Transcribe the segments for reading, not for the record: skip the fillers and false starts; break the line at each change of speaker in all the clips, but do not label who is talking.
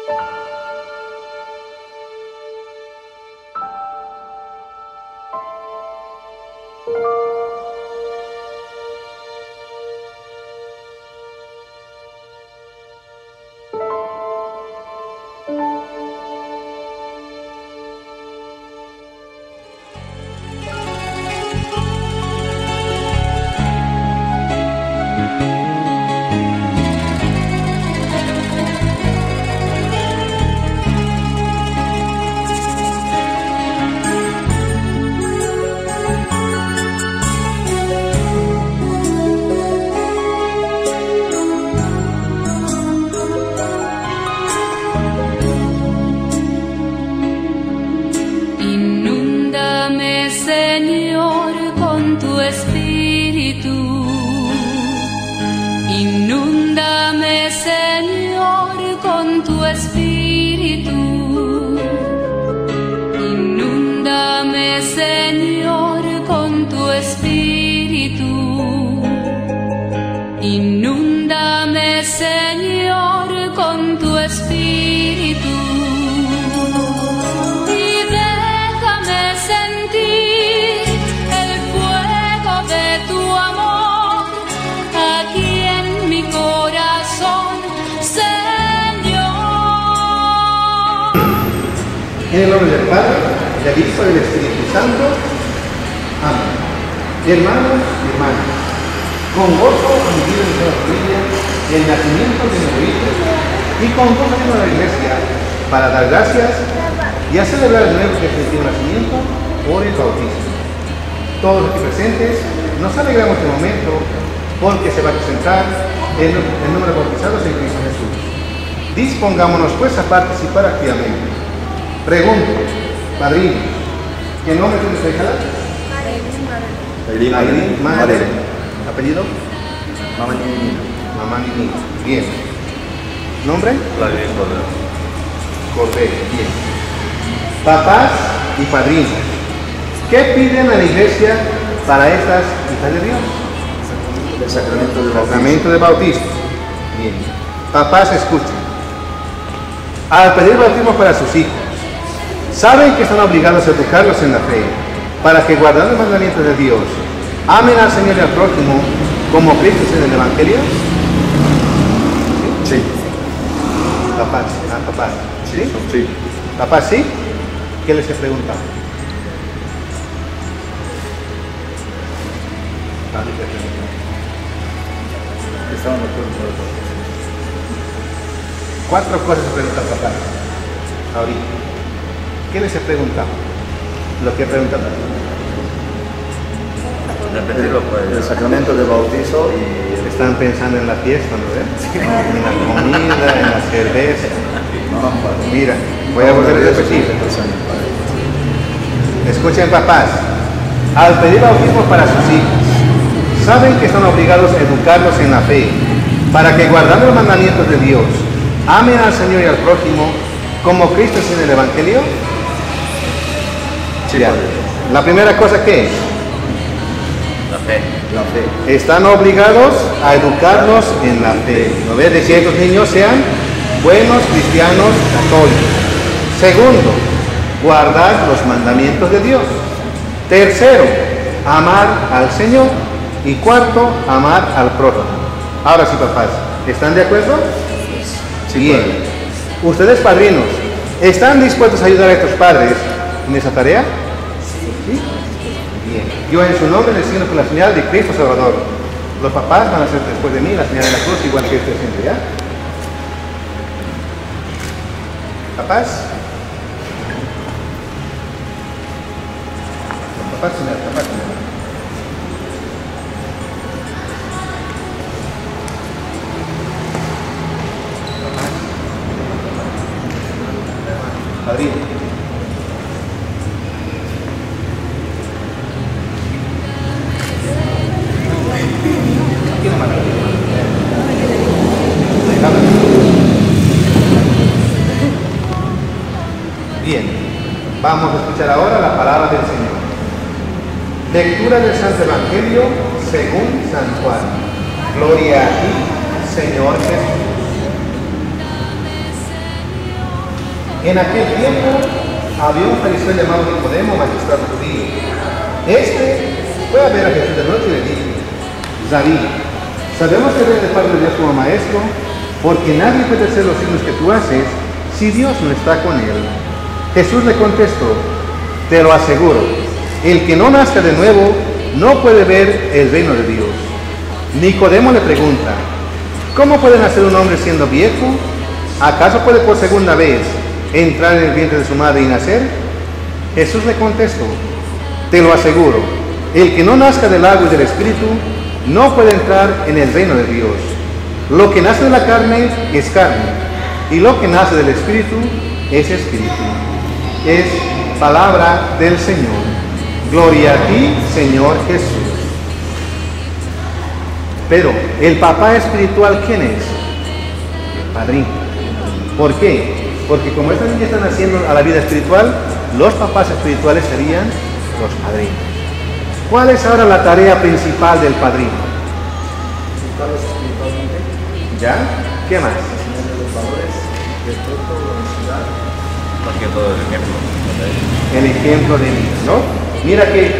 En el nombre del Padre, del Hijo y del Espíritu Santo. Amén. Hermanos y hermanas, con gozo han vivido en nuestra familia el nacimiento de nuestro Hijo y con gozo venimos a la iglesia para dar gracias y a celebrar el nuevo que efectivo nacimiento por el bautismo. Todos aquí presentes nos alegramos de momento porque se va a presentar el número de bautizados en Cristo Jesús. Dispongámonos pues a participar activamente. Pregunto, padrino, ¿qué nombre tiene su hija? Aileen Madre. ¿Apellido?
Mamá Niña.
Mamá Niña. Bien. ¿Nombre?
Vladimir
Cordero. Bien. Papás y padrinos, ¿qué piden a la iglesia para estas hijas de Dios?
El sacramento del
Sacramento de bautismo. Bien. Papás, escuchen. Al pedir bautismo para sus hijos, saben que están obligados a educarlos en la fe, para que guardando los mandamientos de Dios, amen al Señor y al prójimo, como Cristo es en el Evangelio.
Sí.
Papás, papás. ¿Sí?
Sí.
Papás, ¿sí? ¿Qué les he preguntado?
Estaban de acuerdo con eso.
4 cosas se preguntan papás. Ahorita. ¿Qué les he preguntado? Lo que he preguntado.
Repetirlo, pues. El sacramento de bautizo y el...
Están pensando en la fiesta, ¿no ves? En la comida, en la cerveza. Mira, voy a volver a repetir. Escuchen, papás. Al pedir bautismo para sus hijos, saben que están obligados a educarlos en la fe, para que guardando los mandamientos de Dios, amen al Señor y al prójimo, como Cristo es en el Evangelio.
Sí,
ya. La primera cosa, ¿qué es?
La fe. La fe.
Están obligados a educarnos en la fe. ¿No ves? De que estos niños sean buenos cristianos católicos. Segundo, guardar los mandamientos de Dios. Tercero, amar al Señor. Y cuarto, amar al prójimo. Ahora sí, papás, ¿están de acuerdo?
Sí,
bien.
padre.
Ustedes, padrinos, ¿están dispuestos a ayudar a estos padres en esa tarea? Sí. Bien. Yo en su nombre les signo con la señal de Cristo Salvador. Los papás van a hacer después de mí la señal de la cruz, igual que estoy haciendo, ¿ya? Papás. Papás, señal, papás, señal. Padrino. Bien, vamos a escuchar ahora la palabra del Señor. Lectura del Santo Evangelio según San Juan. Gloria a ti, Señor Jesús. En aquel tiempo había un fariseo llamado Nicodemo, magistrado judío. Este fue a ver a Jesús de noche y le dijo: Rabí, sabemos que viene de parte de Dios como maestro, porque nadie puede hacer los signos que tú haces si Dios no está con él. Jesús le contestó: te lo aseguro, el que no nazca de nuevo no puede ver el reino de Dios. Nicodemo le pregunta: ¿cómo puede nacer un hombre siendo viejo? ¿Acaso puede por segunda vez entrar en el vientre de su madre y nacer? Jesús le contestó: te lo aseguro, el que no nazca del agua y del Espíritu no puede entrar en el reino de Dios. Lo que nace de la carne es carne, y lo que nace del Espíritu es Espíritu. Es palabra del Señor. Gloria a ti, Señor Jesús. Pero, ¿el papá espiritual quién es? El padrino. ¿Por qué? Porque como esta niña está naciendo a la vida espiritual, los papás espirituales serían los padrinos. ¿Cuál es ahora la tarea principal del padrino? ¿Ya? ¿Qué más?
Los valores, respeto, honestidad. Más que todo el ejemplo.
El ejemplo de vida, ¿no? Mira que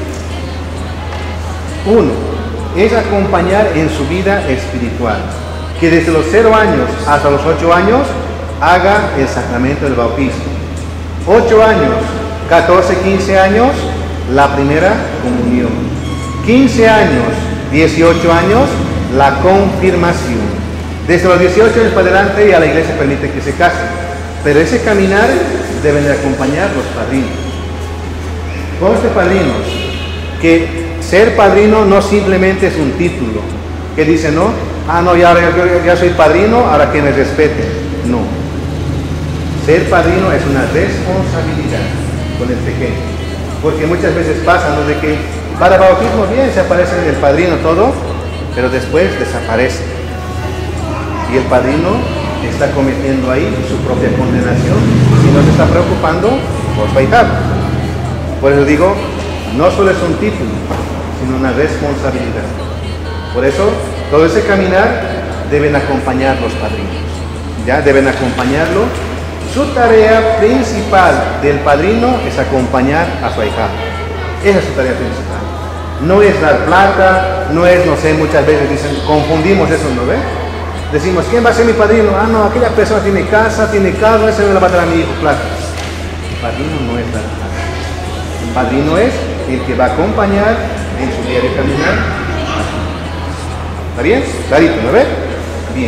uno es acompañar en su vida espiritual, que desde los 0 años hasta los 8 años haga el sacramento del bautismo. 8 años, 14, 15 años, la primera comunión. 15 años, 18 años, la confirmación. Desde los 18 años para adelante ya la iglesia permite que se casen, pero ese caminar deben de acompañar los padrinos. Conste, padrinos, que ser padrino no simplemente es un título, que dice, no, ya soy padrino, ahora que me respeten. No. Ser padrino es una responsabilidad con el pequeño, porque muchas veces pasa, ¿no?, de que para bautismo bien se aparece el padrino todo, pero después desaparece. Y el padrino está cometiendo ahí su propia condenación si no se está preocupando por su ahijado. Por eso digo, no solo es un título, sino una responsabilidad. Por eso, todo ese caminar deben acompañar los padrinos. ¿Ya? Deben acompañarlo. Su tarea principal del padrino es acompañar a su ahijado. Esa es su tarea principal. No es dar plata, no es, no sé, muchas veces dicen, confundimos eso, ¿no ve? Decimos, ¿quién va a ser mi padrino? Ah, no, aquella persona tiene casa, tiene carro, ese me la va a dar a mi hijo, plata. El padrino no es dar plata. El padrino es el que va a acompañar en su día de caminar. ¿Está bien? Clarito, ¿no ve? Bien.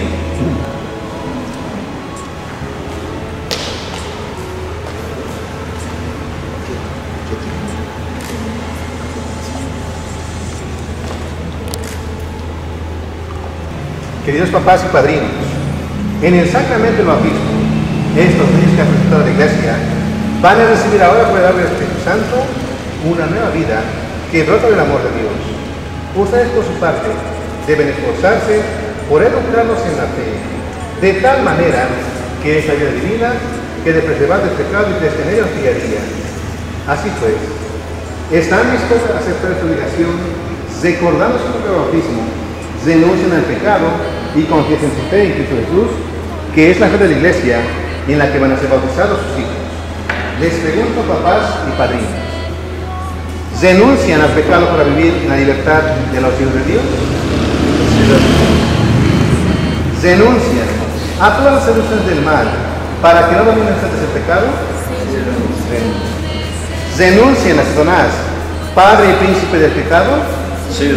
Queridos papás y padrinos, en el sacramento del bautismo, estos niños que han presentado a la iglesia van a recibir ahora por el agua del Espíritu Santo una nueva vida que brota del amor de Dios. Ustedes, por su parte, deben esforzarse por educarlos en la fe, de tal manera que esta vida divina quede preservada del pecado y crezca en ellos día a día. Así pues, ¿están dispuestos a aceptar esta obligación, recordando su propio bautismo, renuncian al pecado y confiesen su fe en Cristo Jesús, que es la fe de la iglesia y en la que van a ser bautizados sus hijos? Les pregunto, papás y padrinos, ¿renuncian al pecado para vivir en la libertad de los hijos de Dios? ¿Renuncian a todas las seducciones del mal para que no dominen ustedes el pecado? ¿Renuncian a Satanás, padre y príncipe del pecado?
Sí.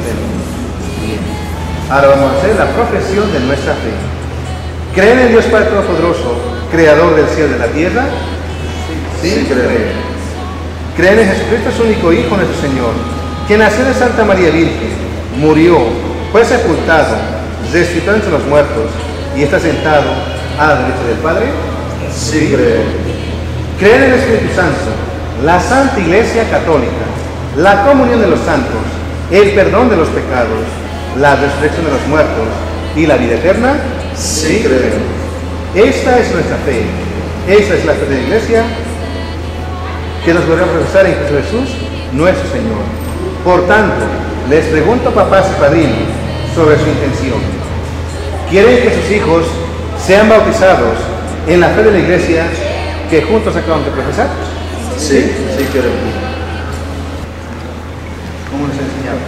Ahora vamos a hacer la profesión de nuestra fe. ¿Creen en Dios Padre Todopoderoso, Creador del cielo y de la tierra? Sí, creen. ¿Creen en Jesucristo, su único Hijo, nuestro Señor, que nació de Santa María Virgen, murió, fue sepultado, resucitó entre los muertos y está sentado a la derecha del Padre?
Sí, creen.
¿Creen en el Espíritu Santo, la Santa Iglesia Católica, la comunión de los santos, el perdón de los pecados, la resurrección de los muertos y la vida eterna?
Sí, creen.
Esta es nuestra fe. Esta es la fe de la iglesia que nos podrá profesar en Cristo Jesús, nuestro Señor. Por tanto, les pregunto, papás y padrinos, sobre su intención. ¿Quieren que sus hijos sean bautizados en la fe de la iglesia que juntos acaban de profesar.
Sí, sí quiero.
¿Cómo les enseñaba?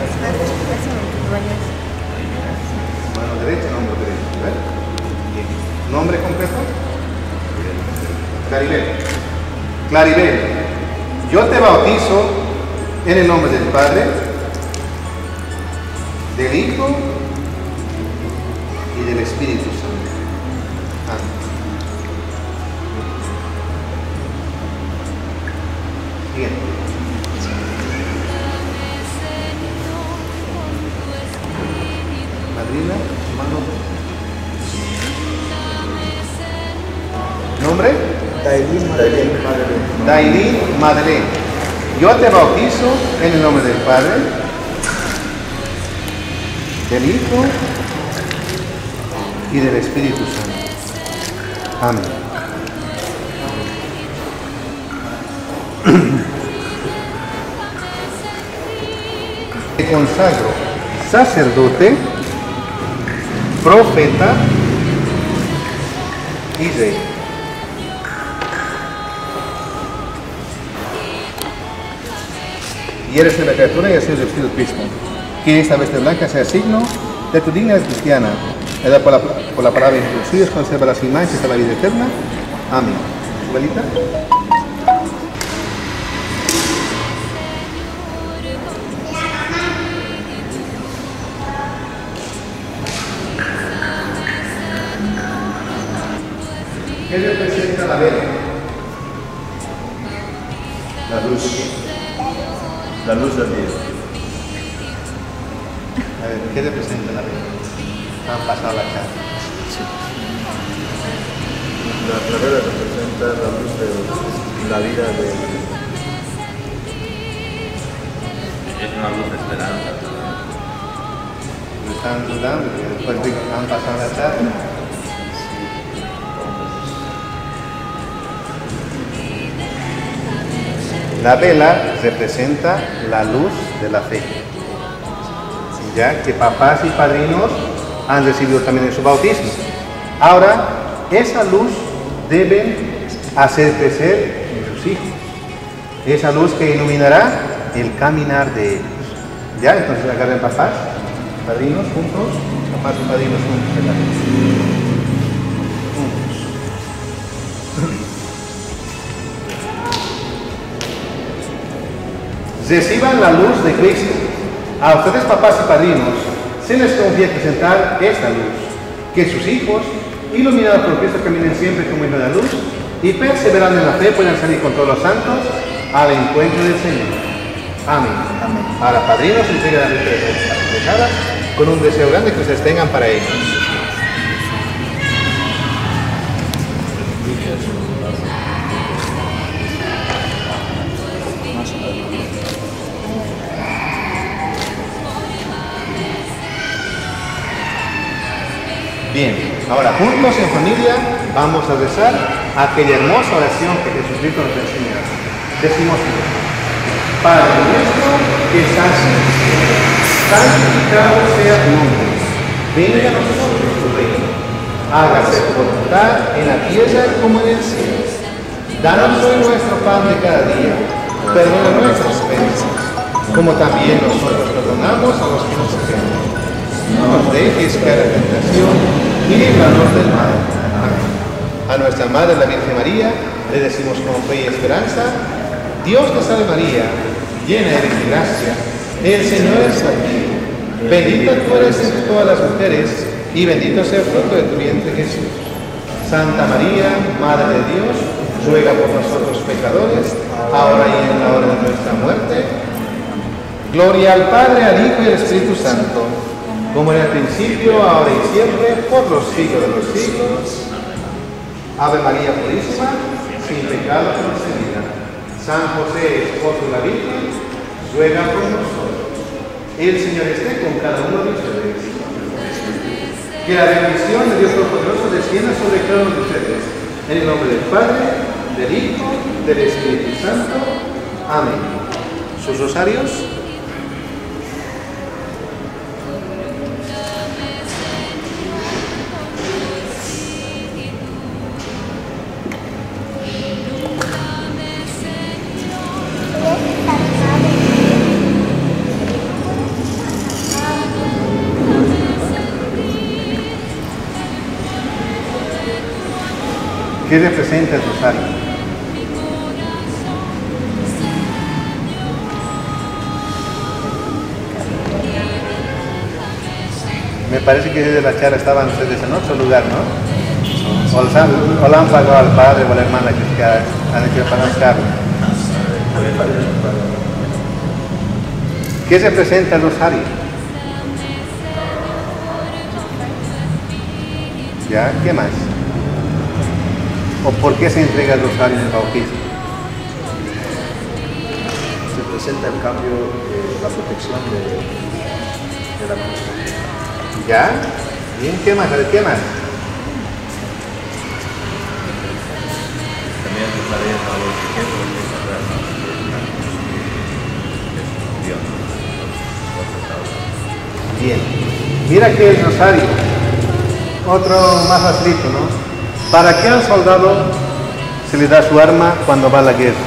Mano derecha, hombro derecho. ¿Ver? Bien. ¿Nombre completo? Claribel. Claribel, yo te bautizo en el nombre del Padre, del Hijo y del Espíritu Santo. Amén. Bien. Madrina, mano. ¿Nombre? Dailín Madeleine. Yo te bautizo en el nombre del Padre, del Hijo y del Espíritu Santo. Amén. Te consagro sacerdote, profeta y rey. Y eres de la criatura y así es vestido Cristo. Que esta veste blanca sea signo de tu dignidad cristiana. Edad por la palabra de tus hijos, conserva las imágenes hasta la vida eterna. Amén. ¿Abuelita? ¿Qué representa la vela?
La luz. La luz del día.
A ver, ¿qué representa la vela? Han pasado la charla.
Sí. La vela representa la luz de la vida de...
Es una luz de esperanza.
Me están dudando, que después digo, han pasado la charla. La vela representa la luz de la fe, ya que papás y padrinos han recibido también en su bautismo. Ahora, esa luz deben hacer crecer en sus hijos. Esa luz que iluminará el caminar de ellos. ¿Ya? Entonces agarren papás, padrinos juntos, papás y padrinos juntos. Reciban la luz de Cristo. A ustedes, papás y padrinos, se les confía presentar esta luz, que sus hijos, iluminados por Cristo, caminen siempre como hijos de la luz y perseverando en la fe puedan salir con todos los santos al encuentro del Señor. Amén. Amén. Ahora, padrinos, entreguen las reflejadas con un deseo grande que ustedes tengan para ellos. Bien, ahora juntos en familia vamos a rezar aquella hermosa oración que Jesucristo nos enseña. Decimos: Padre nuestro que estás en el cielo, santificado sea tu nombre. Venga a nosotros tu reino. Hágase tu voluntad en la tierra como en el cielo. Danos hoy nuestro pan de cada día. Perdona nuestras ofensas, como también nosotros perdonamos a los que nos ofenden. No nos dejes caer en tentación y líbranos del mal. Amén. A nuestra Madre, la Virgen María, le decimos con fe y esperanza: Dios te salve María, llena eres de gracia, el Señor es contigo. Bendita tú eres entre todas las mujeres, y bendito sea el fruto de tu vientre Jesús. Santa María, Madre de Dios, ruega por nosotros pecadores, ahora y en la hora de nuestra muerte. Gloria al Padre, al Hijo y al Espíritu Santo, como en el principio, ahora y siempre, por los siglos de los siglos. Ave María Purísima, sin pecado concebida. San José, esposo de la Virgen, ruega por nosotros. El Señor esté con cada uno de ustedes. Que la bendición de Dios Todopoderoso descienda sobre cada uno de ustedes. En el nombre del Padre, del Hijo, del Espíritu Santo. Amén. ¿Sus rosarios? ¿Qué representa el rosario? Me parece que desde la charla estaban ustedes en otro lugar, ¿no? O le han pagado al padre o a la hermana que han hecho para buscarlo. ¿Qué representa el rosario? ¿Ya? ¿Qué más? ¿O por qué se entrega el rosario en el bautismo?
Se presenta el cambio, la protección de la cruz.
¿Ya? Bien, ¿qué más? A ver, ¿qué más?
También el rosario es algo que
Bien. Mira que el rosario, otro más facilito, ¿no? ¿Para qué al soldado se le da su arma cuando va a la guerra?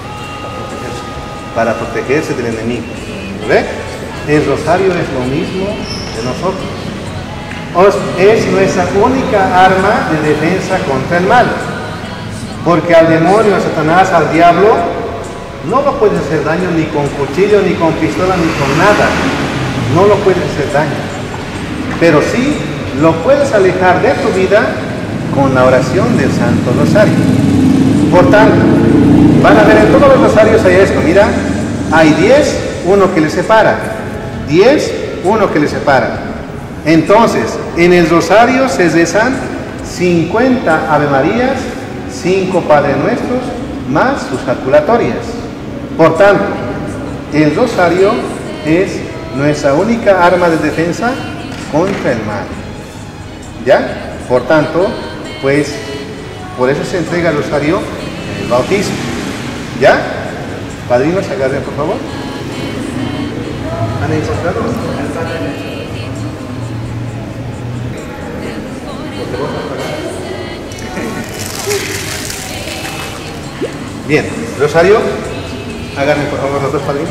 Para protegerse del enemigo. ¿Ve? El rosario es lo mismo de nosotros. Es nuestra única arma de defensa contra el mal. Porque al demonio, a Satanás, al diablo, no lo puedes hacer daño ni con cuchillo, ni con pistola, ni con nada. No lo puedes hacer daño. Pero sí lo puedes alejar de tu vida con la oración del Santo Rosario. Por tanto, van a ver en todos los rosarios hay esto. Mira, hay 10, uno que le separa. 10, uno que le separa. Entonces, en el rosario se rezan 50 Ave Marías, 5 Padre Nuestros, más sus jaculatorias. Por tanto, el rosario es nuestra única arma de defensa contra el mal. ¿Ya? Por tanto, pues, por eso se entrega el rosario en el bautismo. ¿Ya? Padrinos, agarren por favor. ¿Han encontrado? Bien, rosario, agarren por favor los dos padrinos.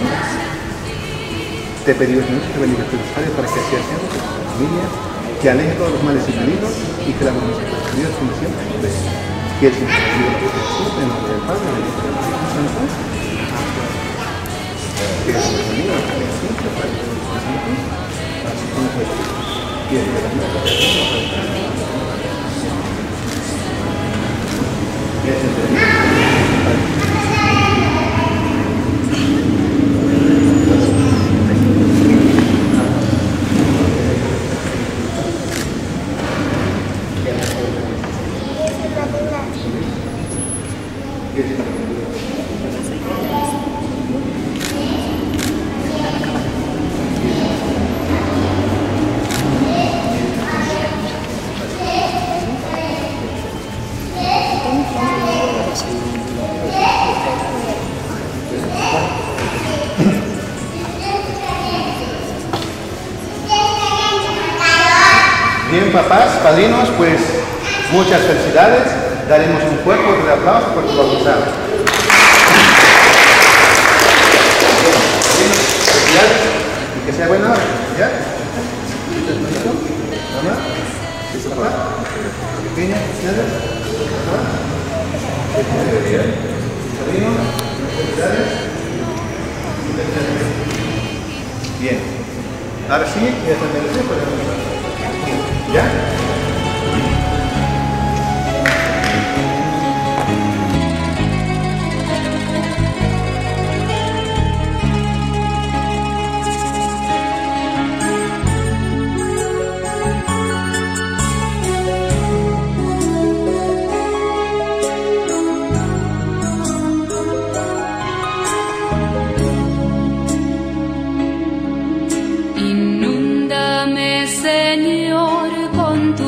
Te pedimos que bendiga tu rosario para que así hacemos con tu familia, que aleje todos los males y peligros y que la misericordia de Dios como siempre. Que el Señor bendiga la siempre en nombre del Padre, del Hijo y del Espíritu Santo. Que el Señor bendiga la siempre para que el Espíritu Santo, así como fue. Que el Señor bendiga la Bien, papás, padrinos, pues muchas felicidades. Daremos un fuerte aplauso por tu bautizado. Felicidades y que sea buena hora. ¿Ya? ¿Mamá? ¿Papá? ¿Pequeña? ¿Felicidades? ¿Papá? ¿Padrino? ¿Felicidades? Bien. Ahora sí, ya está bendecido, podemos. ¿Ya?
Inúndame, Señor, con tu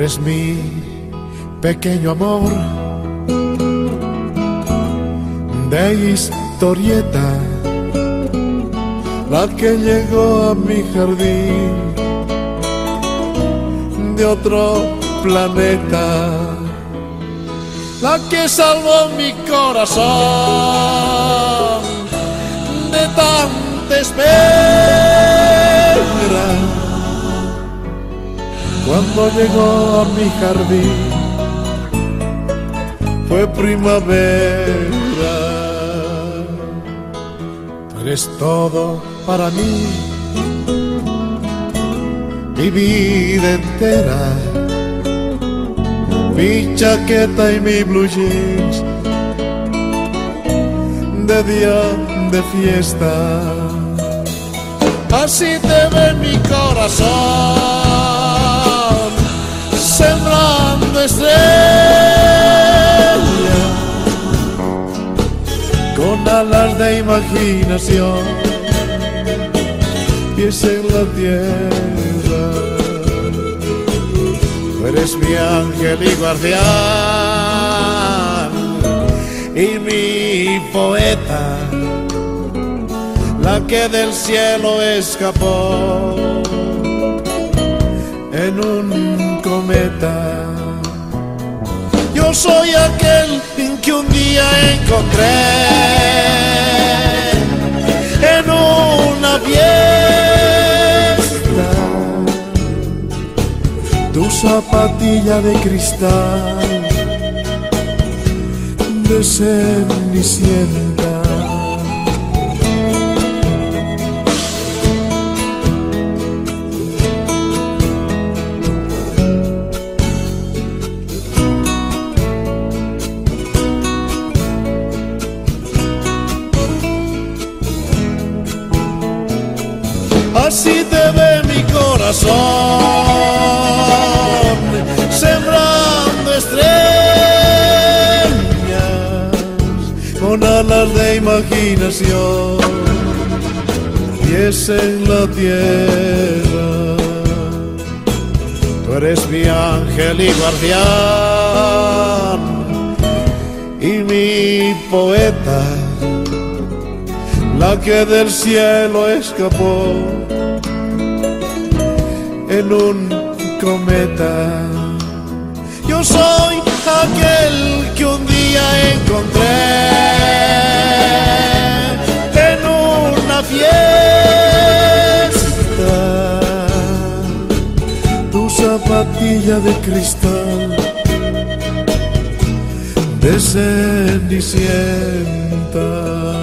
eres mi pequeño amor de historieta, la que llegó a mi jardín de otro planeta, la que salvó mi corazón de tanta espera. Cuando llegó a mi jardín fue primavera. Tú eres todo para mí, mi vida entera, mi chaqueta y mi blue jeans de día de fiesta. Así te ve mi corazón, sembrando estrellas con alas de imaginación, pies en la tierra. Tú eres mi ángel y guardián y mi poeta, la que del cielo escapó en un cometa. Yo soy aquel que un día encontré en una fiesta tu zapatilla de cristal de cenicienta. Así te ve mi corazón, sembrando estrellas con alas de imaginación, pies en la tierra. Tú eres mi ángel y guardián y mi poeta, la que del cielo escapó en un cometa. Yo soy aquel que un día encontré en una fiesta tu zapatilla de cristal de cenicienta.